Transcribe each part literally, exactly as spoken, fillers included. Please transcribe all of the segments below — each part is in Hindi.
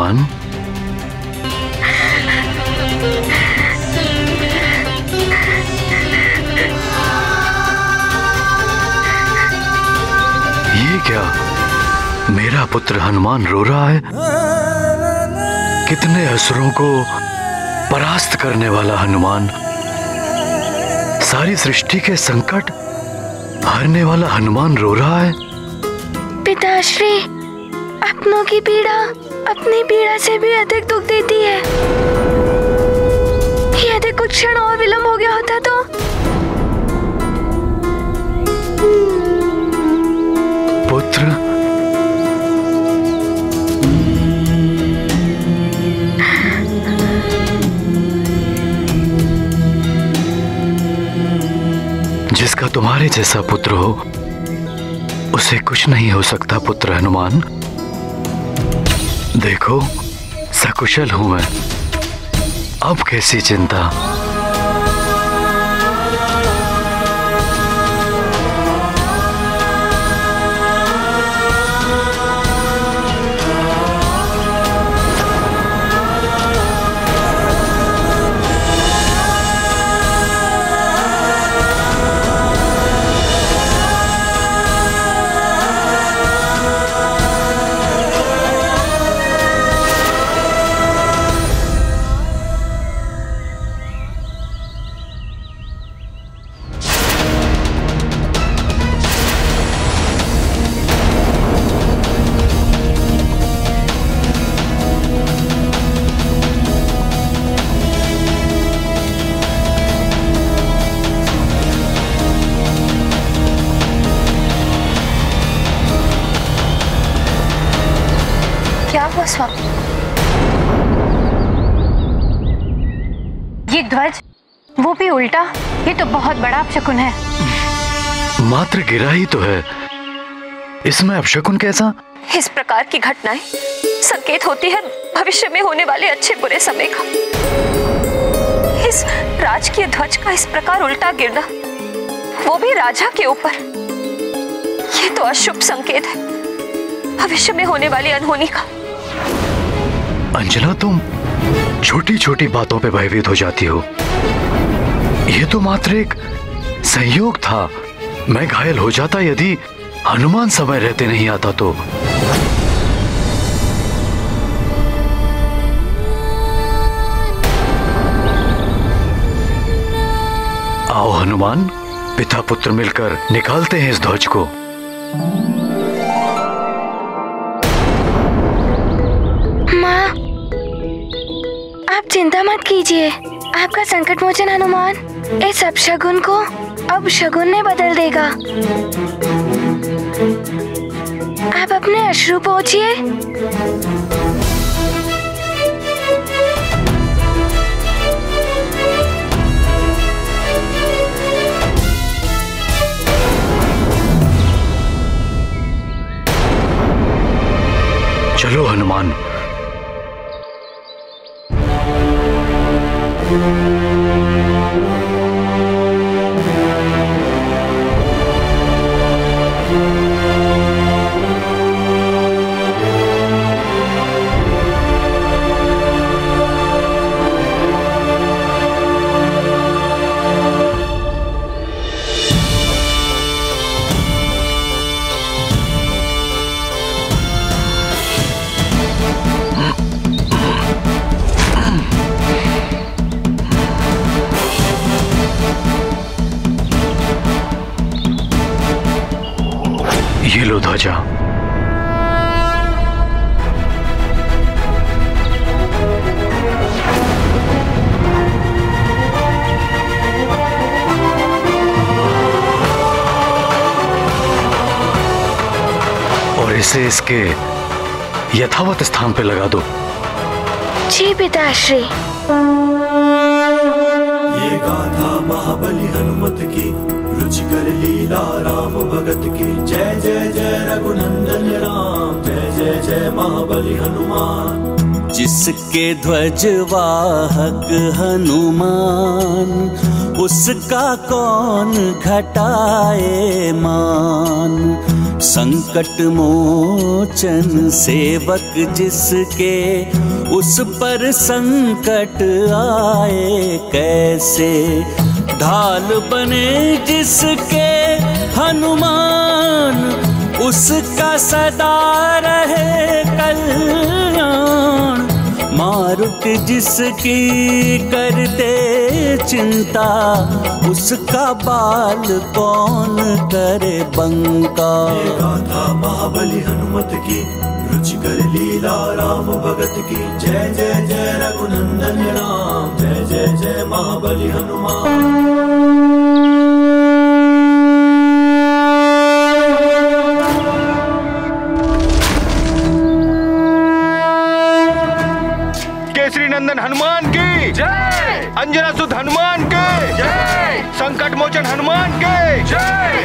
हनुमान। ये क्या, मेरा पुत्र हनुमान रो रहा है? कितने असुरों को परास्त करने वाला हनुमान, सारी सृष्टि के संकट हरने वाला हनुमान रो रहा है। पिताश्री, अपनों की पीड़ा अपनी पीड़ा से भी अधिक दुख देती है। यदि कुछ क्षण और विलंब हो गया होता तो। पुत्र, जिसका तुम्हारे जैसा पुत्र हो उसे कुछ नहीं हो सकता पुत्र हनुमान। देखो, सकुशल हूं मैं, अब कैसी चिंता। ये ध्वज, वो भी उल्टा, ये तो बहुत बड़ा अपशकुन है। मात्र गिरा ही तो है, इसमें अपशकुन कैसा? इस प्रकार की घटनाएं संकेत होती है भविष्य में होने वाले अच्छे बुरे समय का। इस राजकीय ध्वज का इस प्रकार उल्टा गिरना, वो भी राजा के ऊपर, ये तो अशुभ संकेत है भविष्य में होने वाली अनहोनी का। अंजना, तुम छोटी छोटी बातों पे भयभीत हो जाती हो। यह तो मात्र एक संयोग था। मैं घायल हो जाता यदि हनुमान समय रहते नहीं आता तो। आओ हनुमान, पिता पुत्र मिलकर निकालते हैं इस ध्वज को। चिंता मत कीजिए, आपका संकट मोचन हनुमान इस अपशगुन को अब शगुन में बदल देगा। आप अपने अश्रु पोंछिए। चलो हनुमान। ये लो ध्वजा। और इसे इसके यथावत स्थान पे लगा दो। जी पिताश्री। ये गाथा महाबली हनुमत की, रुचिकर लीला राम भगत की। जय जय जय रघुनंदन राम, जय जय जय महाबली हनुमान। जिसके ध्वज वाहक हनुमान, उसका कौन घटाए मान। संकट मोचन सेवक जिसके, उस पर संकट आए कैसे। ढाल बने जिसके हनुमान, उसका सदा रहे कल्याण। मारुति जिसकी करते चिंता, उसका बाल कौन करे बंका। गाथा महाबली हनुमत की, रुचिकर लीला राम भगत की। जय जय जय रघुनंदन राम, जय जय जय महाबली हनुमान। नंदन हनुमान की जय, अंजना सुध हनुमान के जय, संकट मोचन हनुमान के जय।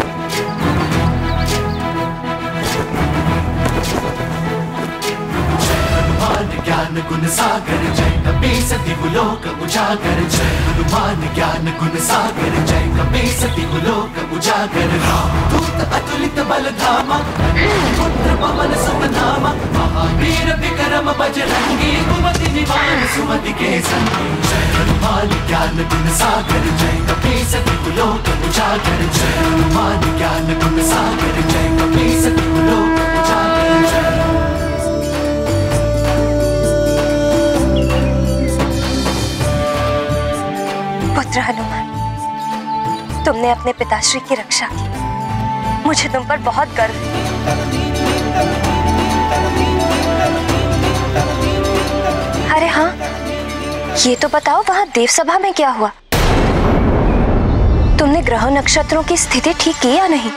ज्ञान गुण सागर जय कपीस तिहु लोक उजागर। जय हनुमान ज्ञान गुण सागर जय कपीस तिहु लोक उजागर। दूत अतुलित बल धामा, पुत्र पवन सुत नामा। महावीर विक्रम बजरंगी, कुमति निवार सुमति के संगी। जय हनुमान ज्ञान गुण सागर जय कपीस तिहु लोक उजागर। जय हनुमान ज्ञान गुण सागर जय कपीस तिहु लोक उजागर। जय पुत्र हनुमान, तुमने अपने पिताश्री की रक्षा की, मुझे तुम पर बहुत गर्व है। अरे हाँ, ये तो बताओ वहां देवसभा में क्या हुआ? तुमने ग्रह नक्षत्रों की स्थिति ठीक की या नहीं?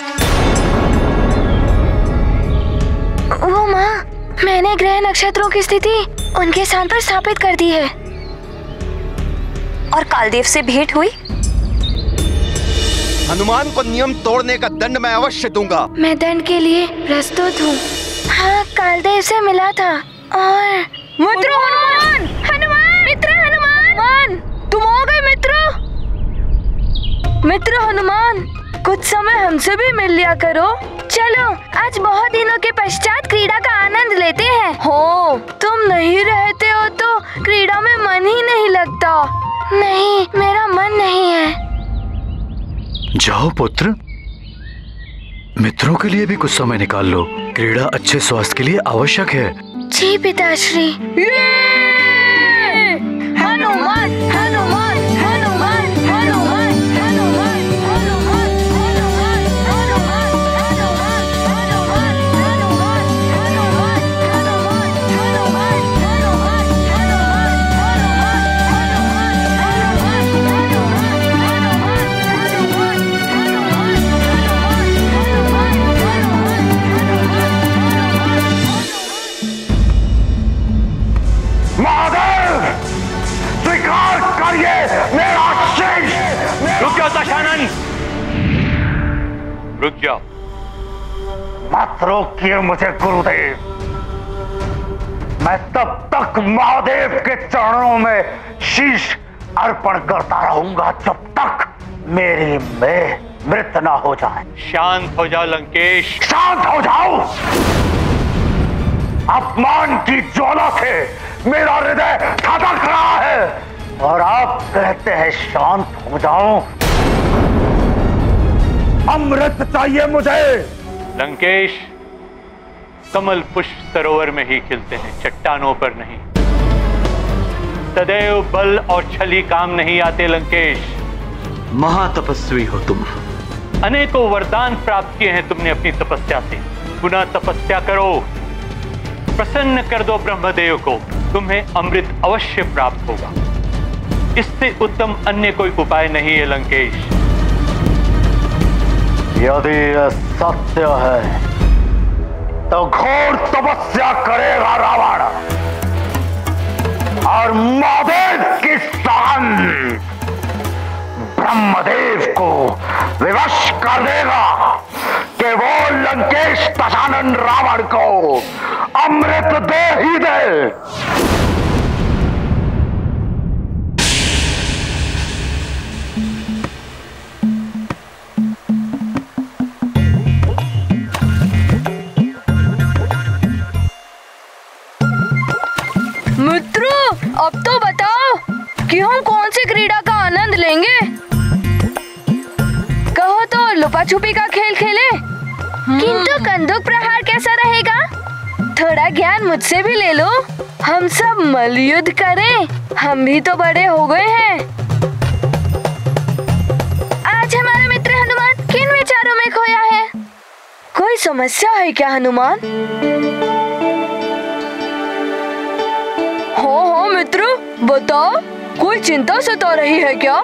वो माँ, मैंने ग्रह नक्षत्रों की स्थिति उनके स्थान पर स्थापित कर दी है। और कालदेव से भेंट हुई? हनुमान को नियम तोड़ने का दंड मैं अवश्य दूंगा। मैं दंड के लिए प्रस्तुत हूँ। हाँ, कालदेव से मिला था। और मित्र हनुमान, हनुमान, मित्र हनुमान, तुम हो गए मित्र। मित्र हनुमान, कुछ समय हमसे भी मिल लिया करो। चलो, आज बहुत दिनों के पश्चात क्रीड़ा का आनंद लेते हैं। हो, तुम नहीं रहते हो तो क्रीड़ा में मन ही नहीं लगता। नहीं, मेरा मन नहीं है। जाओ पुत्र, मित्रों के लिए भी कुछ समय निकाल लो। क्रीड़ा अच्छे स्वास्थ्य के लिए आवश्यक है। जी पिताश्री। हनुमान, हनुमान, हनुमान, हनुमान, हनुमान, हनुमान, हनुमान, हनुमान, हनुमान, हनुमान, हनुमान, हनुमान, हनुमान, हनुमान, हनुमान, महादेव, स्वीकार करिए मेरा शीश। रुक जाओ दशानन, रुक जाओ। मत रोकिए मुझे गुरुदेव। मैं तब तक महादेव के चरणों में शीश अर्पण करता रहूंगा जब तक मेरी में मृत ना हो जाए। शांत हो जाओ लंकेश, शांत हो जाओ। अपमान की ज्वाला से मेरा हृदय धड़क रहा है और आप कहते हैं शांत हो जाओ। अमृत चाहिए मुझे। लंकेश, कमल पुष्प सरोवर में ही खिलते हैं, चट्टानों पर नहीं। सदैव बल और छली काम नहीं आते लंकेश। महातपस्वी हो तुम। अनेकों वरदान प्राप्त किए हैं तुमने अपनी तपस्या से। पुनः तपस्या करो, प्रसन्न कर दो ब्रह्मदेव को, तुम्हें अमृत अवश्य प्राप्त होगा। इससे उत्तम अन्य कोई उपाय नहीं है लंकेश। यदि यह सत्य है तो घोर तपस्या करेगा रावण और महादेव की शान ब्रह्मदेव को विवश कर देगा कि वो लंकेश दशानन रावण को अमृत दे ही दे। कि हम कौन सी क्रीड़ा का आनंद लेंगे? कहो तो लुपा छुपी का खेल खेले। किंतु कंदूक प्रहार कैसा रहेगा? थोड़ा ज्ञान मुझसे भी ले लो। हम सब मल्लयुद्ध करें, हम भी तो बड़े हो गए हैं। आज हमारा मित्र हनुमान किन विचारों में खोया है? कोई समस्या है क्या हनुमान? हो हो मित्र, बताओ, कोई चिंता सता रही है क्या?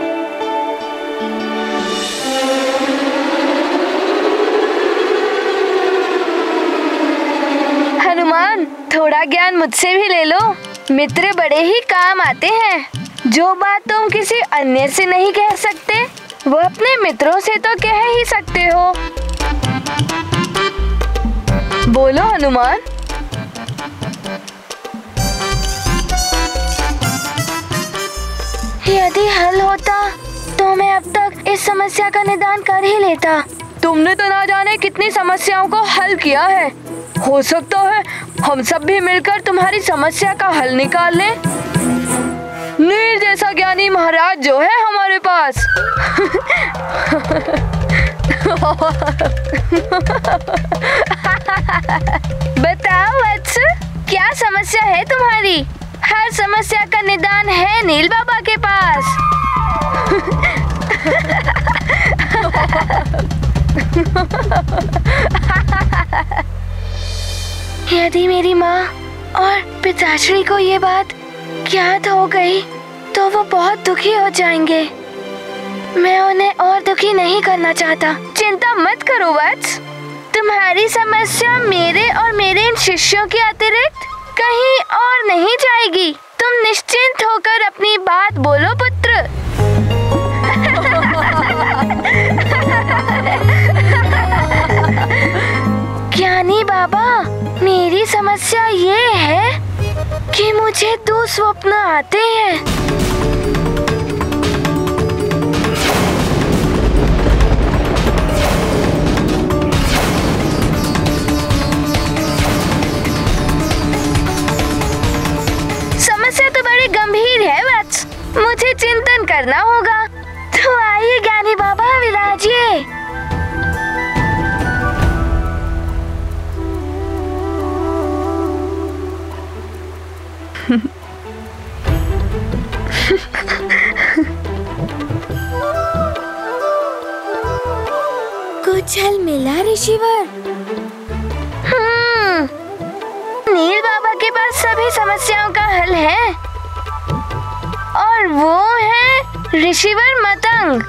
हनुमान, थोड़ा ज्ञान मुझसे भी ले लो। मित्र बड़े ही काम आते हैं। जो बात तुम किसी अन्य से नहीं कह सकते, वो अपने मित्रों से तो कह ही सकते हो। बोलो हनुमान। यदि हल होता तो मैं अब तक इस समस्या का निदान कर ही लेता। तुमने तो ना जाने कितनी समस्याओं को हल किया है। हो सकता है हम सब भी मिलकर तुम्हारी समस्या का हल निकाल लें। नील जैसा ज्ञानी महाराज जो है हमारे पास। बताओ वत्स, क्या समस्या है तुम्हारी? हर समस्या का निदान है नील बाबा के पास। यदि मेरी माँ और पिताश्री को ये बात ज्ञात हो गई तो वो बहुत दुखी हो जाएंगे। मैं उन्हें और दुखी नहीं करना चाहता। चिंता मत करो वत्स, तुम्हारी समस्या मेरे और मेरे इन शिष्यों के अतिरिक्त कहीं और नहीं जाएगी। तुम निश्चिंत होकर अपनी बात बोलो पुत्र। ज्ञानी बाबा, मेरी समस्या ये है कि मुझे दो स्वप्न आते हैं। समस्या तो बड़ी गंभीर है वत्स, मुझे चिंतन करना होगा। तो आइए ज्ञानी बाबा विराजिए। कुछ हल मिला ऋषिवर? हम्म, नील बाबा के पास सभी समस्याओं का हल है और वो है ऋषिवर मतंग।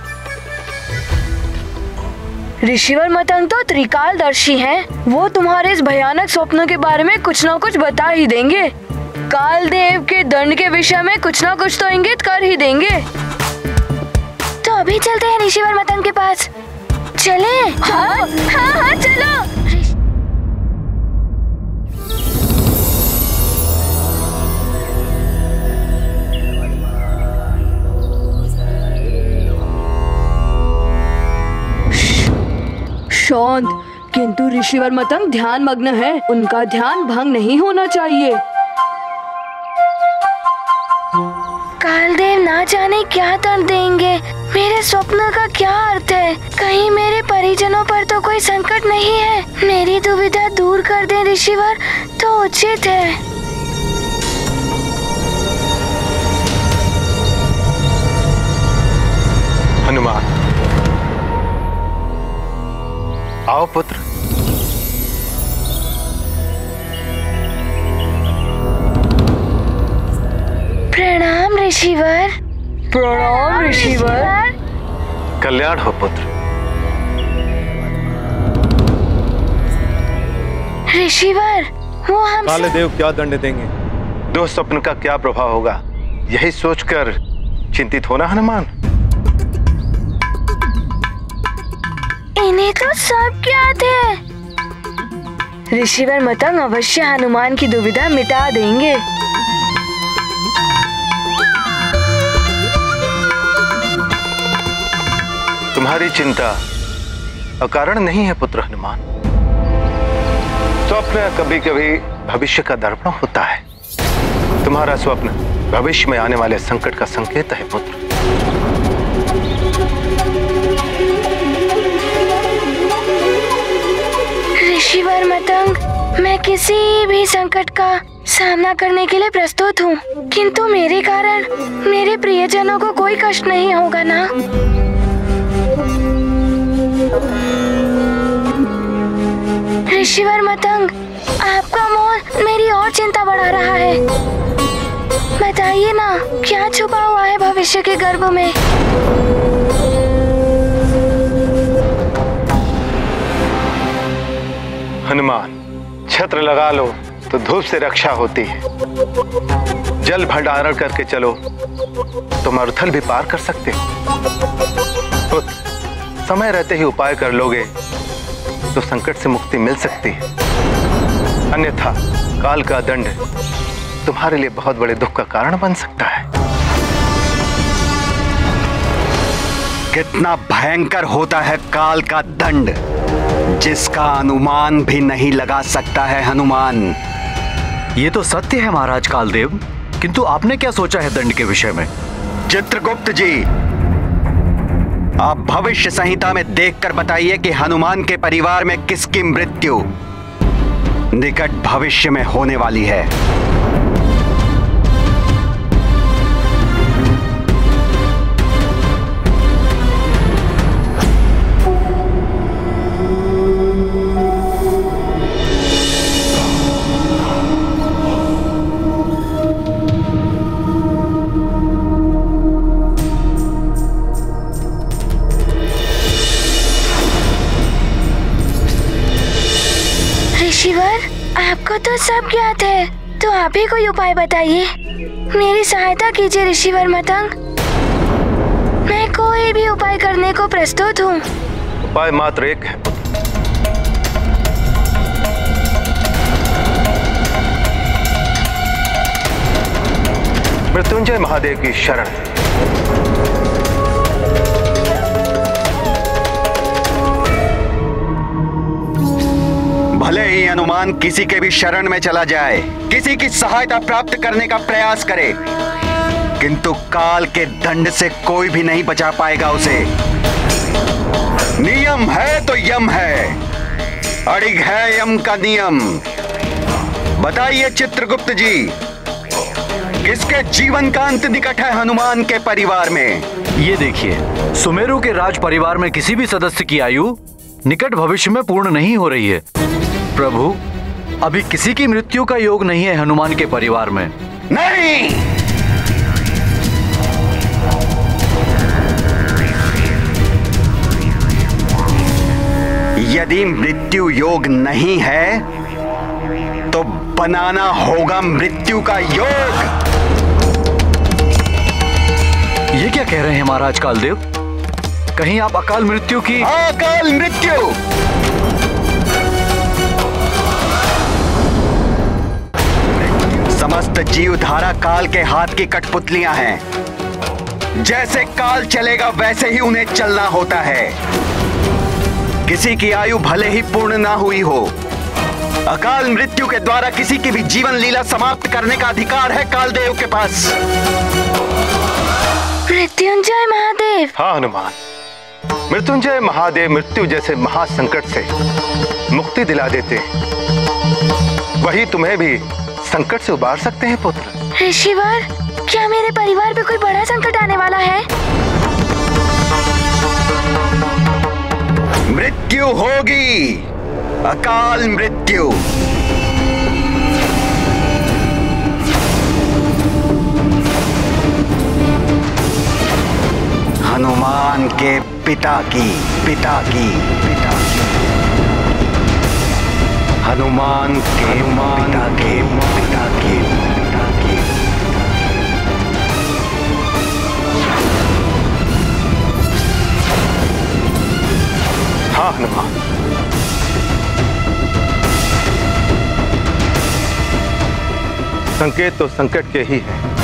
ऋषिवर मतंग तो त्रिकालदर्शी हैं। वो तुम्हारे इस भयानक स्वप्न के बारे में कुछ ना कुछ बता ही देंगे। कालदेव के दंड के विषय में कुछ ना कुछ तो इंगित कर ही देंगे। तो अभी चलते हैं ऋषिवर मतंग के पास। चले? हाँ हाँ हाँ चलो। शांत, किंतु ऋषिवर मतंग ध्यान मग्न है। उनका ध्यान भंग नहीं होना चाहिए। कालदेव ना जाने क्या दंड देंगे। मेरे स्वप्न का क्या अर्थ है? कहीं मेरे परिजनों पर तो कोई संकट नहीं है? मेरी दुविधा दूर कर दे ऋषिवर तो उचित है। हनुमान, आओ पुत्र। प्रणाम ऋषिवर। प्रणाम ऋषिवर। कल्याण हो पुत्र। ऋषिवर, वो हम काले देव क्या दंड देंगे? दो स्वप्न का क्या प्रभाव होगा, यही सोचकर चिंतित होना हनुमान। इन्हें तो सब ज्ञात है। ऋषिवर मतंग अवश्य हनुमान की दुविधा मिटा देंगे। तुम्हारी चिंता अकारण नहीं है पुत्र हनुमान। स्वप्न कभी कभी भविष्य का दर्पण होता है। तुम्हारा स्वप्न भविष्य में आने वाले संकट का संकेत है पुत्र। ऋषिवर मतंग, मैं किसी भी संकट का सामना करने के लिए प्रस्तुत हूँ, किंतु मेरे कारण मेरे प्रियजनों को कोई कष्ट नहीं होगा ना? ऋषिवर मतंग, आपका मौन मेरी और चिंता बढ़ा रहा है। बताइए ना, क्या छुपा हुआ है भविष्य के गर्भ में? हनुमान, छत्र लगा लो तो धूप से रक्षा होती है। जल भंडारण करके चलो तो मरुथल भी पार कर सकते हो। पुत्र, समय रहते ही उपाय कर लोगे तो संकट से मुक्ति मिल सकती है, अन्यथा काल का दंड तुम्हारे लिए बहुत बड़े दुख का कारण बन सकता है। कितना भयंकर होता है काल का दंड, जिसका अनुमान भी नहीं लगा सकता है हनुमान। ये तो सत्य है महाराज कालदेव, किंतु आपने क्या सोचा है दंड के विषय में? चित्रगुप्त जी, आप भविष्य संहिता में देखकर बताइए कि हनुमान के परिवार में किसकी मृत्यु निकट भविष्य में होने वाली है। ऋषिवर, आपको तो सब ज्ञात है, तो आप ही कोई उपाय बताइए। मेरी सहायता कीजिए ऋषिवर मतंग, मैं कोई भी उपाय करने को प्रस्तुत हूँ। उपाय मात्र एक है, मृत्युंजय महादेव की शरण। भले ही हनुमान किसी के भी शरण में चला जाए, किसी की सहायता प्राप्त करने का प्रयास करे, किंतु काल के दंड से कोई भी नहीं बचा पाएगा उसे। नियम है तो यम है, अड़िग है यम का नियम। बताइए चित्रगुप्त जी, किसके जीवन का अंत निकट है हनुमान के परिवार में? ये देखिए, सुमेरु के राज परिवार में किसी भी सदस्य की आयु निकट भविष्य में पूर्ण नहीं हो रही है। प्रभु, अभी किसी की मृत्यु का योग नहीं है हनुमान के परिवार में। नहीं, यदि मृत्यु योग नहीं है तो बनाना होगा मृत्यु का योग। ये क्या कह रहे हैं महाराज कालदेव? कहीं आप अकाल मृत्यु की? अकाल मृत्यु समस्त जीवधारा काल के हाथ की कठपुतलियां हैं। जैसे काल चलेगा वैसे ही उन्हें चलना होता है। किसी की आयु भले ही पूर्ण ना हुई हो, अकाल मृत्यु के द्वारा किसी की भी जीवन लीला समाप्त करने का अधिकार है कालदेव के पास। मृत्युंजय महादेव। हाँ हनुमान, मृत्युंजय महादेव मृत्यु जैसे महासंकट से मुक्ति दिला देते हैं, वही तुम्हें भी संकट से उबार सकते हैं पुत्र। ऋषिवर, क्या मेरे परिवार पे कोई बड़ा संकट आने वाला है? मृत्यु होगी, अकाल मृत्यु। हनुमान के पिता की पिता की पिता की हनुमान के हनुमान के पिता के पिता के हाँ हनुमान, संकेत तो संकट के ही है,